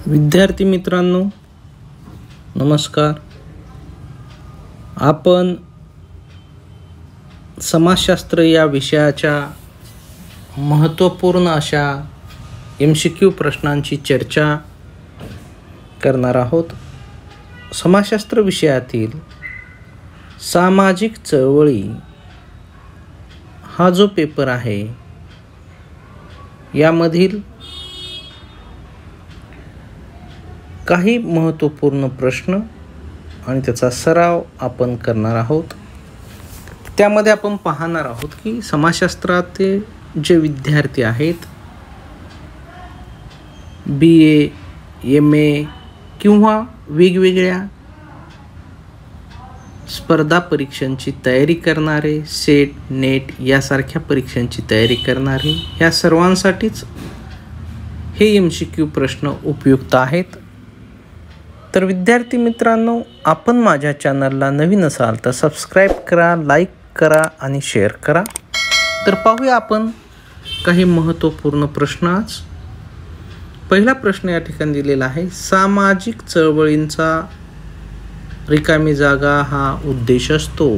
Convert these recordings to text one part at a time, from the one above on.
विद्यार्थी मित्रांनो, नमस्कार. आपण समाजशास्त्र या विषयाच्या महत्त्वपूर्ण अशा MCQ प्रश्नांची चर्चा करणार आहोत. समाजशास्त्र विषयातील सामाजिक चळवळी हा जो पेपर आहे यामधील काही महत्त्वपूर्ण प्रश्न आणि त्याचा सराव आपण करणार आहोत. त्यामध्ये आपण पाहणार आहोत की समाजशास्त्राचे जे विद्यार्थी आहेत, BA, MA किंवा वेगवेगळ्या स्पर्धा परीक्षांची तयारी करणारे, सेट, नेट यासारख्या परीक्षांची तयारी करणारे, या सर्वांसाठीच हे MCQ प्रश्न उपयुक्त आहेत. तर विद्यार्थी मित्रांनो, आपण माझ्या चॅनलला नवीन असाल तर सबस्क्राईब करा, लाईक करा आणि शेअर करा. तर पाहूया आपण काही महत्त्वपूर्ण प्रश्न आज. पहिला प्रश्न या ठिकाणी दिलेला आहे. सामाजिक चळवळींचा रिकामी जागा हा उद्देश असतो.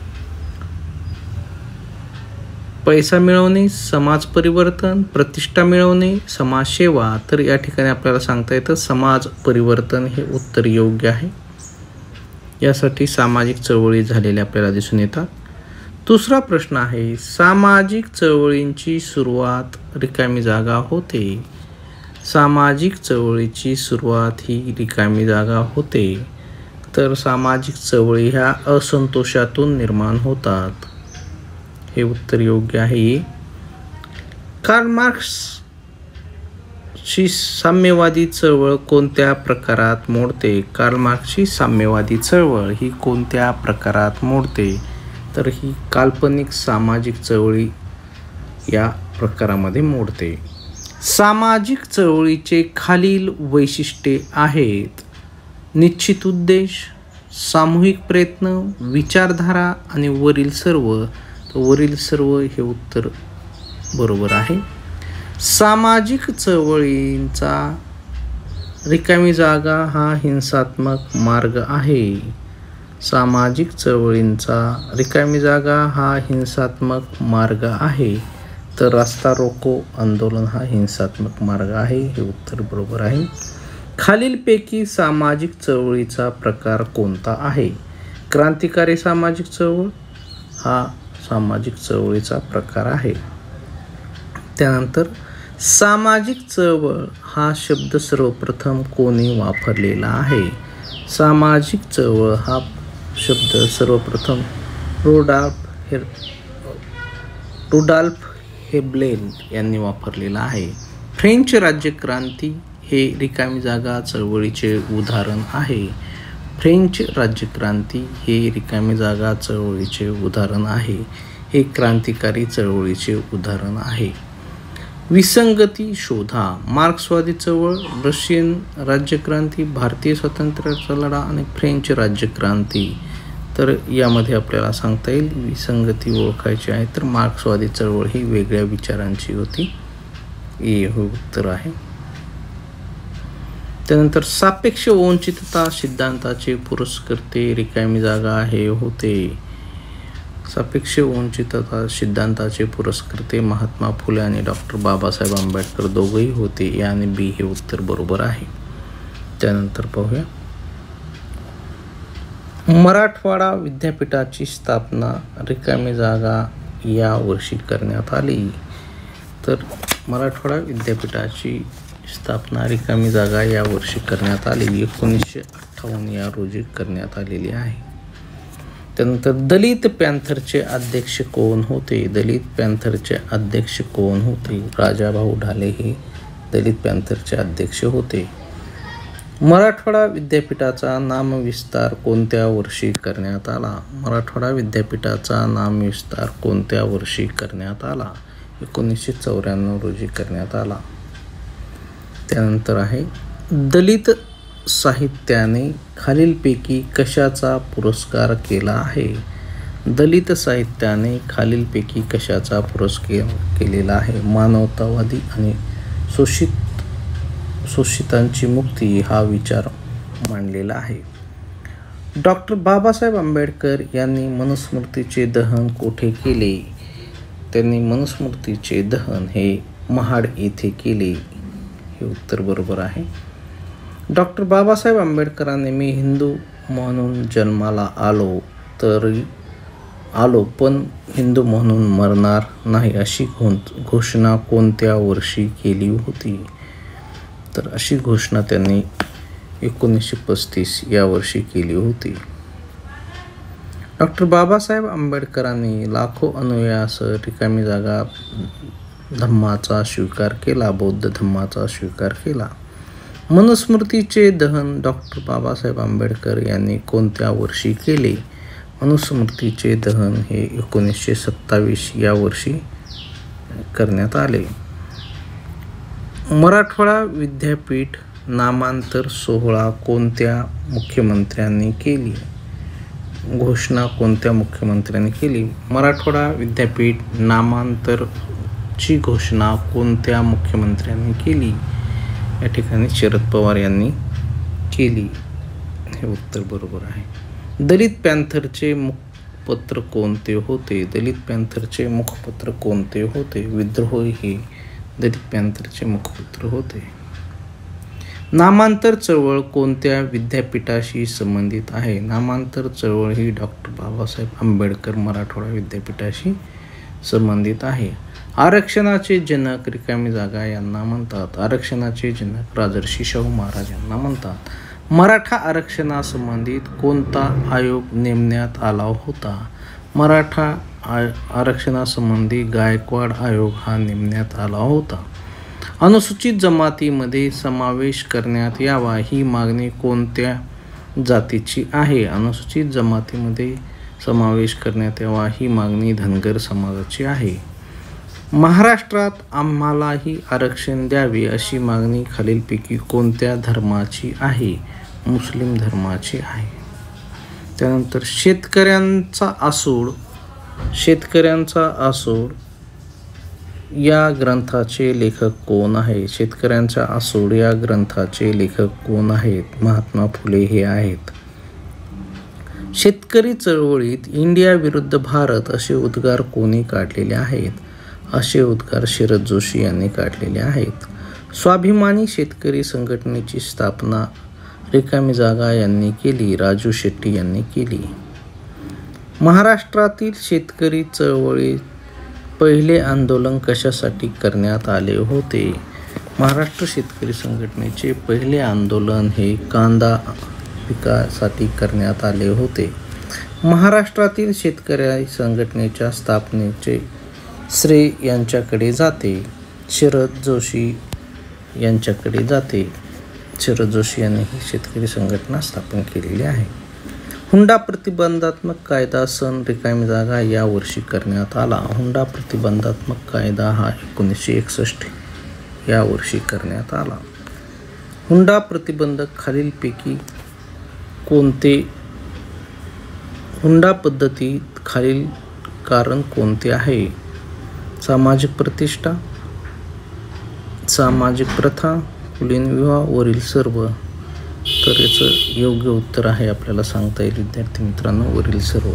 पैसा मिळवणे, समाज परिवर्तन, प्रतिष्ठा मिळवणे, समाजसेवा. तर या ठिकाणी आपल्याला सांगता येतं समाज परिवर्तन हे उत्तर योग्य आहे. यासाठी सामाजिक चळवळी झालेल्या आपल्याला दिसून येतात. दुसरा प्रश्न आहे. सामाजिक चळवळींची सुरुवात रिकामी जागा होते. सामाजिक चळवळीची सुरुवात ही रिकामी जागा होते. तर सामाजिक चळवळी ह्या असंतोषातून निर्माण होतात. हे उत्तर योग्य आहे. कार्ल मार्क्सची साम्यवादी चळवळ कोणत्या प्रकारात मोडते? कार्ल मार्क्सची साम्यवादी चळवळ ही कोणत्या प्रकारात मोडते? तर ही काल्पनिक सामाजिक चळवळी या प्रकारामध्ये मोडते. सामाजिक चळवळीचे खालील वैशिष्ट्ये आहेत. निश्चित उद्देश, सामूहिक प्रयत्न, विचारधारा आणि वरील सर्व. वरील सर्व हे उत्तर बरोबर आहे. सामाजिक चळवळींचा रिकामी जागा हा हिंसात्मक मार्ग आहे. सामाजिक चळवळींचा रिकामी जागा हा हिंसात्मक मार्ग आहे. तर रास्ता रोको आंदोलन हा हिंसात्मक मार्ग आहे. हे उत्तर बरोबर आहे. खालीलपैकी सामाजिक चळवळीचा प्रकार कोणता आहे? क्रांतिकारी सामाजिक चळवळ हा सामाजिक चळवळीचा प्रकार आहे. त्यानंतर सामाजिक चळवळ हा शब्द सर्वप्रथम कोणी वापरलेला आहे? सामाजिक चळवळ हा शब्द सर्वप्रथम रुडॉल्फ हेब्लेन यांनी वापरलेला आहे. फ्रेंच राज्यक्रांती हे रिकामी जागा चळवळीचे उदाहरण आहे. फ्रेंच राज्यक्रांती हे रिकामी जागा चळवळीचे उदाहरण आहे. हे क्रांतिकारी चळवळीचे उदाहरण आहे. विसंगती शोधा. मार्क्सवादी चळवळ, रशियन राज्यक्रांती, भारतीय स्वातंत्र्याचा लढा आणि फ्रेंच राज्यक्रांती. तर यामध्ये आपल्याला सांगता येईल विसंगती ओळखायची आहे. तर मार्क्सवादी चळवळ ही वेगळ्या विचारांची होती. हे उत्तर आहे. त्यानंतर सापेक्ष वंचितता सिद्धांताचे पुरस्कर्ते रिकामी जागा हे होते. सापेक्ष वंचितता सिद्धांताचे पुरस्कर्ते महात्मा फुले आणि डॉक्टर बाबासाहेब आंबेडकर दोघेही होते. A आणि B हे उत्तर बरोबर आहे. त्यानंतर पाहूया. मराठवाडा विद्यापीठाची स्थापना रिकामी जागा या वर्षी करण्यात आली. तर मराठवाडा विद्यापीठाची स्थापना रिकामी जागा या वर्षी करण्यात आली. 1958 या रोजी करण्यात आलेली आहे. त्यानंतर दलित पॅन्थरचे अध्यक्ष कोण होते? दलित पॅन्थरचे अध्यक्ष कोण होते? राजाभाऊ ढाले हे दलित पॅन्थरचे अध्यक्ष होते. मराठवाडा विद्यापीठाचा नामविस्तार कोणत्या वर्षी करण्यात आला? मराठवाडा विद्यापीठाचा नामविस्तार कोणत्या वर्षी करण्यात आला? 1994 रोजी करण्यात आला. त्यानंतर आहे. दलित साहित्याने खालीलपैकी कशाचा पुरस्कार केला आहे? दलित साहित्याने खालीलपैकी कशाचा पुरस्कार केलेला आहे? मानवतावादी आणि शोषित शोषितांची मुक्ती हा विचार मांडलेला आहे. डॉक्टर बाबासाहेब आंबेडकर यांनी मनुस्मृतीचे दहन कोठे केले? त्यांनी मनुस्मृतीचे दहन हे महाड येथे केले. हे उत्तर बरोबर आहे. डॉक्टर बाबासाहेब आंबेडकरांनी मी हिंदू म्हणून जन्माला आलो पण हिंदू म्हणून मरणार नाही अशी घोषणा कोणत्या वर्षी केली होती? तर अशी घोषणा त्यांनी 1935 या वर्षी केली होती. डॉक्टर बाबासाहेब आंबेडकरांनी लाखो अनुयायासह रिकामी जागा धम्माचा स्वीकार केला, बौद्ध धम्माचा स्वीकार केला. मनुस्मृतीचे दहन डॉक्टर बाबासाहेब आंबेडकर यांनी कोणत्या वर्षी केले? मनुस्मृतीचे दहन हे 1927 या वर्षी करण्यात आले. मराठवाडा विद्यापीठ नामांतर सोहळा कोणत्या मुख्यमंत्र्यांनी केली? घोषणा कोणत्या मुख्यमंत्र्यांनी केली? मराठवाडा विद्यापीठ नामांतरची घोषणा कोणत्या मुख्यमंत्र्यांनी केली? या ठिकाणी शरद पवार यांनी केली. हे उत्तर बरोबर आहे. दलित पॅंथरचे मुखपत्र कोणते होते? दलित पॅंथरचे मुखपत्र कोणते होते? विद्रोह हे दलित पॅंथरचे मुखपत्र होते. नामांतर चळवळ कोणत्या विद्यापीठाशी संबंधित आहे? नामांतर चळवळ ही डॉक्टर बाबासाहेब आंबेडकर मराठवाडा विद्यापीठाशी संबंधित आहे. आरक्षणाचे जनक रिकामी जागा यांना म्हणतात. आरक्षणाचे जनक राजर्षी शाहू महाराज यांना म्हणतात. मराठा आरक्षणासंबंधित कोणता आयोग नेमण्यात आला होता? मराठा आरक्षणासंबंधी गायकवाड आयोग हा नेमण्यात आला होता. अनुसूचित जमातीमध्ये समावेश करण्यात यावा ही मागणी कोणत्या जातीची आहे? अनुसूचित जमातीमध्ये समावेश करण्यात यावा ही मागणी धनगर समाजाची आहे. महाराष्ट्रात आम्हालाही आरक्षण द्यावे अशी मागणी खालीलपैकी कोणत्या धर्माची आहे? मुस्लिम धर्माची आहे. त्यानंतर शेतकऱ्यांचा आसूड या ग्रंथाचे लेखक कोण आहे? शेतकऱ्यांचा आसूड या ग्रंथाचे लेखक कोण आहेत? महात्मा फुले हे आहेत. शेतकरी चळवळीत इंडिया विरुद्ध भारत असे उद्गार कोणी काढलेले आहेत? असे उद्गार शरद जोशी यांनी काढलेले आहेत. स्वाभिमानी शेतकरी संघटनेची स्थापना रिकामी जागा यांनी केली, राजू शेट्टी यांनी केली. महाराष्ट्रातील शेतकरी चळवळीत पहिले आंदोलन कशासाठी करण्यात आले होते? महाराष्ट्र शेतकरी संघटनेचे पहिले आंदोलन हे कांदा पिकासाठी करण्यात आले होते. महाराष्ट्रातील शेतकरी संघटनेच्या स्थापनेचे श्रेय यांच्याकडे जाते, शरद जोशी यांच्याकडे जाते. शरद जोशी यांनी ही शेतकरी संघटना स्थापन केलेली आहे. हुंडा प्रतिबंधात्मक कायदा सन रिकामी जागा या वर्षी करण्यात आला. हुंडा प्रतिबंधात्मक कायदा हा 1961 या वर्षी करण्यात आला. हुंडा प्रतिबंधक खालीलपैकी कोणते? हुंडा पद्धतीत खालील कारण कोणते आहे? सामाजिक प्रतिष्ठा, सामाजिक प्रथा, कुलीन विवाह, वरील सर्व. तर याचं योग्य उत्तर आहे आपल्याला सांगता येईल विद्यार्थी मित्रांनो, वरील सर्व.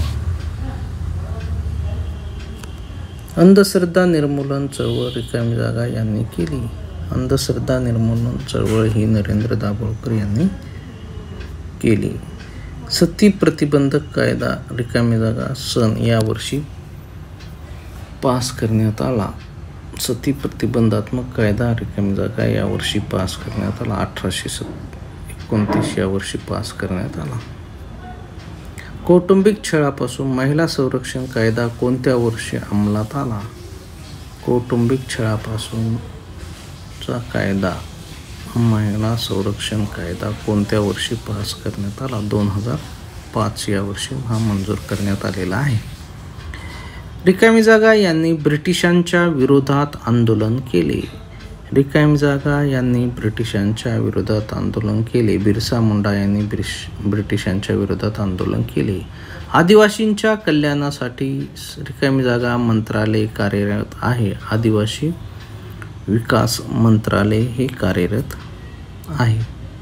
अंधश्रद्धा निर्मूलन चळवळ रिकामी जागा यांनी केली. अंधश्रद्धा निर्मूलन चळवळ ही नरेंद्र दाभोळकर यांनी केली. सती प्रतिबंधक कायदा रिकामी जागा सन या वर्षी पास करण्यात आला. सती प्रतिबंधात्मक कायदा रिकामी जागा या वर्षी पास करण्यात आला. 1829 या वर्षी पास करण्यात आला. कौटुंबिक छळापासून महिला संरक्षण कायदा कोणत्या वर्षी अंमलात आला? कौटुंबिक छळापासूनचा कायदा, महिला संरक्षण कायदा कोणत्या वर्षी पास करण्यात आला? 2005 या वर्षी हा मंजूर करण्यात आलेला आहे. रिकामी जागा यांनी ब्रिटिशांच्या विरोधात आंदोलन केले. रिकामी जागा यांनी ब्रिटिशांच्या विरोधात आंदोलन केले. बिरसा मुंडा यांनी ब्रिटिशांच्या विरोधात आंदोलन केले. आदिवासींच्या कल्याणासाठी रिकामी जागा मंत्रालय कार्यरत आहे. आदिवासी विकास मंत्रालय हे कार्यरत आहे.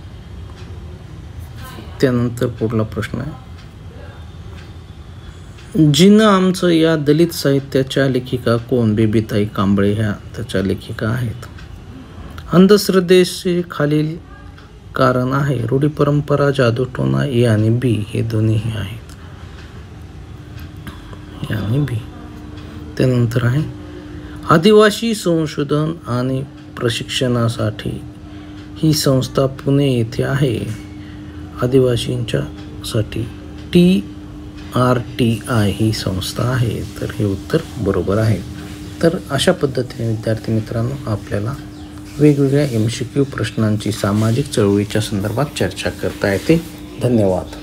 त्यानंतर पुढला प्रश्न आहे, जिनं आमचं या दलित साहित्याच्या लेखिका कोण? बेबीताई कांबळे ह्या त्याच्या लेखिका आहेत. अंधश्रद्धेचे खालील कारण आहे. रूढी परंपरा, जादूटोणा, ए आणि बी हे दोन्हीही आहेत. ए आणि बी. त्यानंतर आहे, आदिवासी संशोधन आणि प्रशिक्षणासाठी ही संस्था पुणे येथे आहे. आदिवासींच्या साठी TRTI ही संस्था आहे. तर हे उत्तर बरोबर आहे. तर अशा पद्धतीने विद्यार्थी मित्रांनो आपल्याला वेगवेगळ्या MCQ प्रश्नांची सामाजिक चळवळीच्या संदर्भात चर्चा करता येते. धन्यवाद.